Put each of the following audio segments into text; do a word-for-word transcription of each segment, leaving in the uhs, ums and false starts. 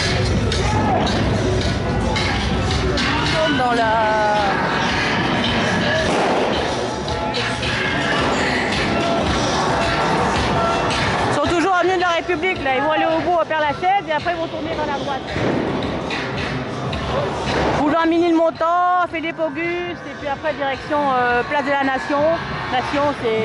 Dans la... Ils sont toujours avenue de la République, là. Ils vont aller au bout à Père-Lachaise et après ils vont tourner vers la droite. Boulevard Ménilmontant, Philippe Auguste et puis après direction euh, Place de la Nation. Nation, c'est...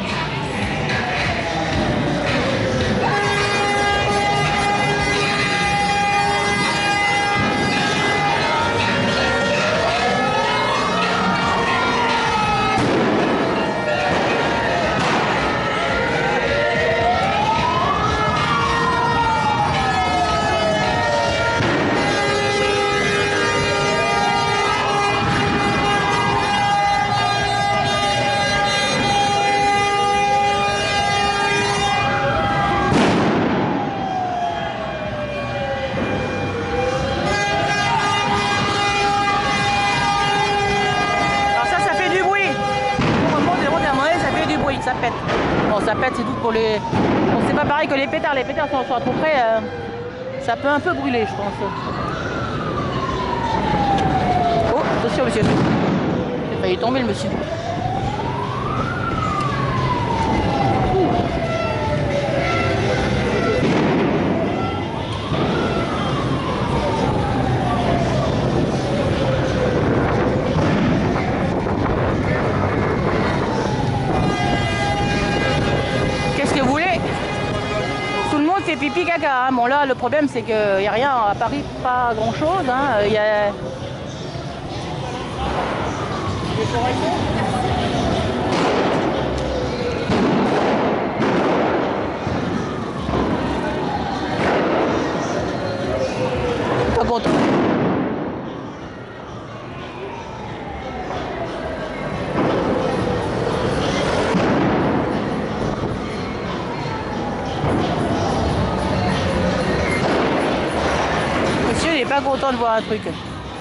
Ça pète. Bon, ça pète, c'est tout pour les... Bon, c'est pas pareil que les pétards. Les pétards sont, sont trop près. Euh... Ça peut un peu brûler, je pense. Oh, attention, monsieur. J'ai failli tomber, le monsieur. C'est pipi caca, hein. Bon là le problème c'est qu'il n'y a rien à Paris, pas grand chose, hein. Il y a... Pas content. Pas content de voir un truc.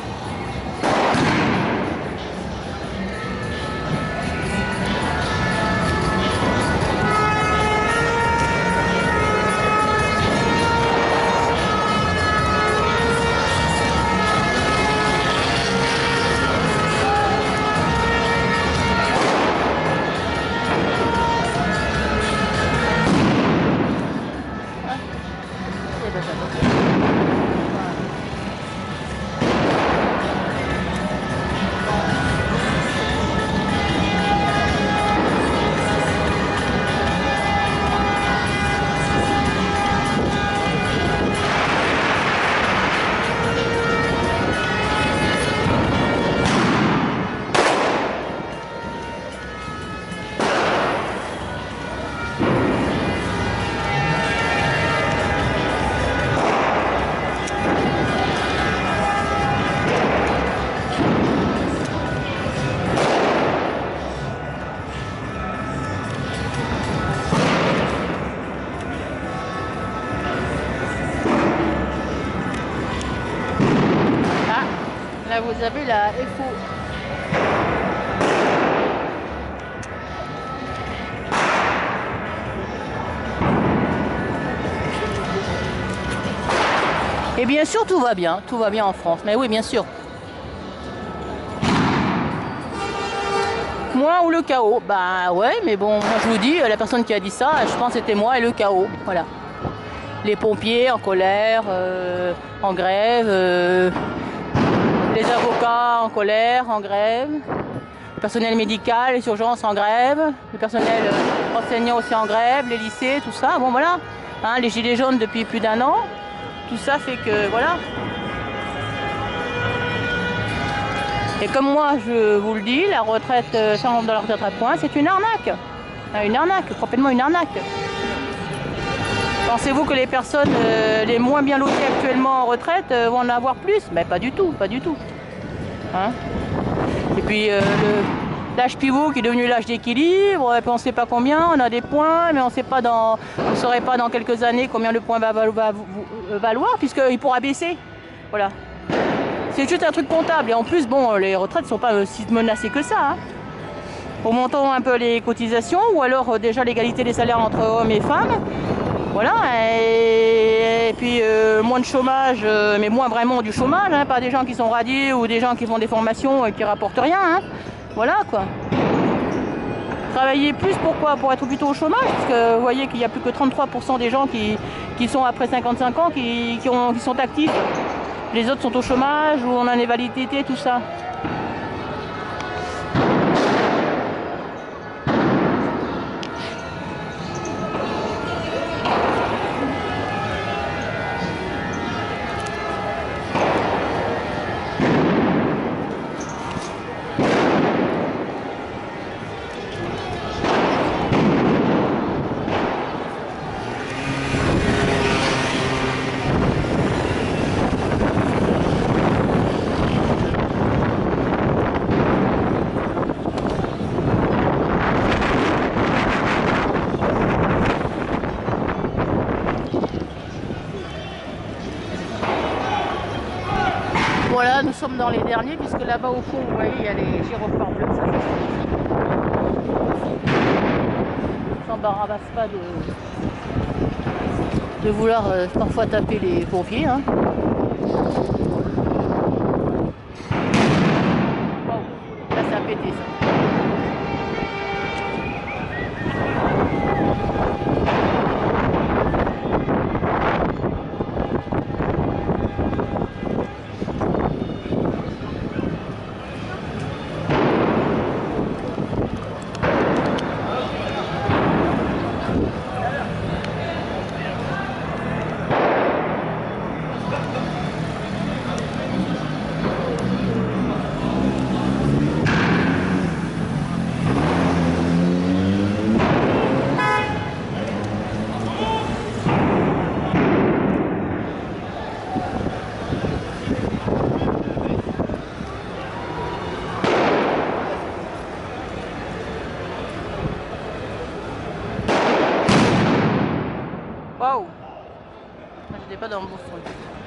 Vous avez la F O. Et bien sûr tout va bien, tout va bien en France, mais oui bien sûr. Moi ou le chaos, bah ouais mais bon, moi je vous dis, la personne qui a dit ça, je pense que c'était moi et le chaos, voilà. Les pompiers en colère, euh, en grève, euh, les avocats en colère, en grève, le personnel médical, les urgences en grève, le personnel euh, enseignant aussi en grève, les lycées, tout ça, bon voilà, hein, les gilets jaunes depuis plus d'un an, tout ça fait que voilà. Et comme moi je vous le dis, la retraite, cent dollars de retraite point, c'est une arnaque, une arnaque, complètement une arnaque. Pensez-vous que les personnes euh, les moins bien lotées actuellement en retraite euh, vont en avoir plus? Mais pas du tout, pas du tout. Hein? Et puis euh, l'âge pivot qui est devenu l'âge d'équilibre, et puis on ne sait pas combien, on a des points, mais on sait pas dans, on ne saurait pas dans quelques années combien le point va, va, va, va valoir, puisqu'il pourra baisser. Voilà. C'est juste un truc comptable. Et en plus, bon, les retraites ne sont pas si menacées que ça. Hein. Augmentons un peu les cotisations, ou alors euh, déjà l'égalité des salaires entre hommes et femmes. Voilà, et, et puis euh, moins de chômage, euh, mais moins vraiment du chômage, hein, pas des gens qui sont radiés ou des gens qui font des formations et qui rapportent rien. Hein. Voilà quoi. Travailler plus, pourquoi? Pour être plutôt au chômage, parce que vous voyez qu'il n'y a plus que trente-trois pour cent des gens qui, qui sont après cinquante-cinq ans qui, qui, ont, qui sont actifs. Les autres sont au chômage ou en invalidité, tout ça. Voilà, nous sommes dans les derniers, puisque là-bas au fond, vous voyez, il y a les gyrophares bleus. Ça, on s'embarrasse pas de, de vouloir euh, parfois taper les pompiers. Hein. Wow. Là, ça a pété, ça. Waouh! Moi j'étais pas dans le bon sens.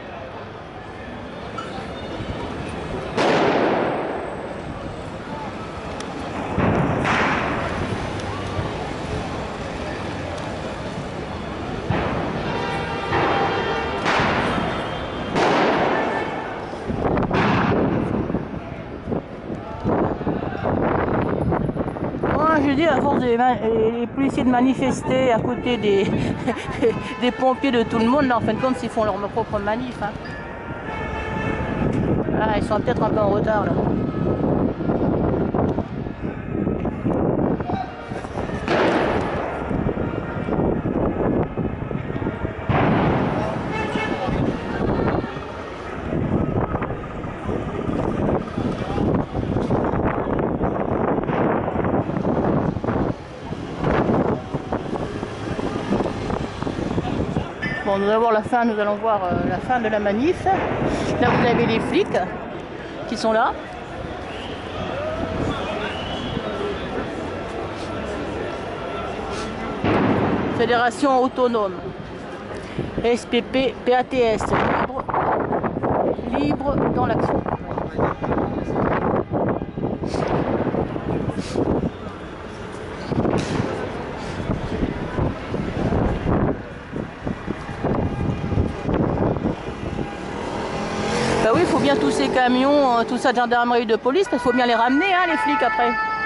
Je dis, à force des les policiers de manifester à côté des, des pompiers de tout le monde, là, en fin de compte, ils font leur propre manif. Hein. Ah, ils sont peut-être un peu en retard là. Bon, nous allons voir la fin, nous allons voir euh, la fin de la manif. Là, vous avez les flics qui sont là. Fédération autonome. S P P, P A T S, libre, libre dans l'action. Bah oui, il faut bien tous ces camions, tout ça de gendarmerie de police, parce qu'il faut bien les ramener, hein, les flics après.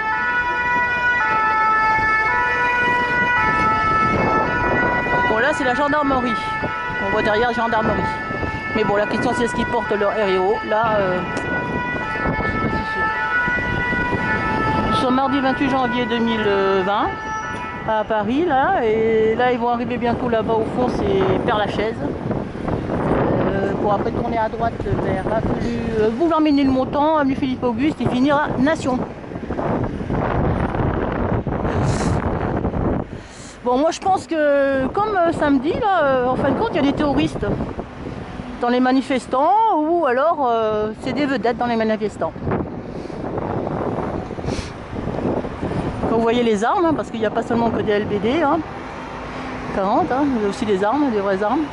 Bon là c'est la gendarmerie, on voit derrière gendarmerie. Mais bon la question c'est ce qu'ils portent leur R E O. Là, euh, je sais pas si c'est... Nous sommes mardi vingt-huit janvier deux mille vingt à Paris là, et là ils vont arriver bientôt là-bas au fond, c'est Père-Lachaise. Pour après tourner à droite vers avenue euh, Boulevard Ménilmontant, avenue Philippe Auguste et finir à Nation. Bon, moi je pense que comme euh, samedi, là, euh, en fin de compte, il y a des terroristes dans les manifestants ou alors euh, c'est des vedettes dans les manifestants. Quand vous voyez les armes, hein, parce qu'il n'y a pas seulement que des L B D, hein, quarante, hein, il y a aussi des armes, des vraies armes.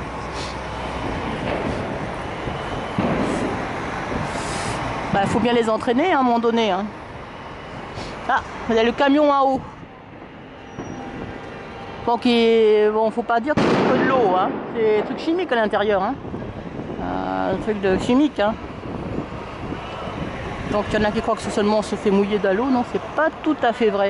Il bah, faut bien les entraîner hein, à un moment donné. Hein. Ah, vous avez le camion en haut. Bon, qui, bon, faut pas dire que c'est que de l'eau, hein. C'est des trucs chimiques à l'intérieur, hein. Euh, un truc de chimique, hein. Donc il y en a qui croient que c'est seulement on se fait mouiller de l'eau, non, c'est pas tout à fait vrai.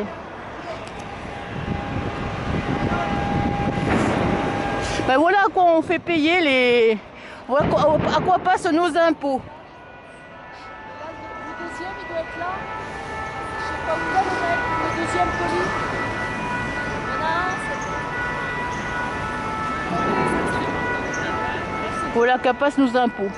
Ben voilà à quoi on fait payer les... Voilà à quoi passent nos impôts. Là, le, le deuxième, il doit être là. Je sais pas où il est le mec, le deuxième colis. Il y en a un, c'est... Voilà à quoi passent nos impôts.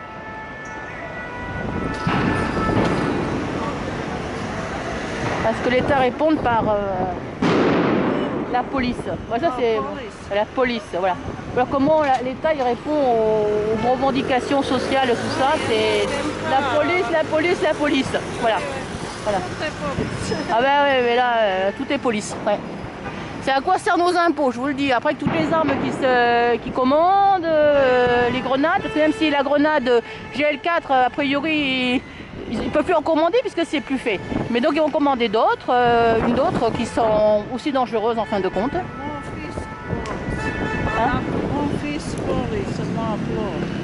Parce que l'État répond par euh, la police. Voilà, ça c'est la police. Voilà. Alors comment l'État il répond aux, aux revendications sociales, tout ça, c'est la police, la police, la police. Voilà. Voilà. Ah ben ouais, mais là, euh, tout est police. Ouais. C'est à quoi servent nos impôts, je vous le dis. Après que toutes les armes qui, se, qui commandent, euh, les grenades, même si la grenade G L quatre, a priori, ils ne peuvent plus en commander puisque c'est plus fait. Mais donc ils vont commander d'autres, euh, une d'autres qui sont aussi dangereuses en fin de compte. Mon fils, Hein? mon fils, il se m'emploie.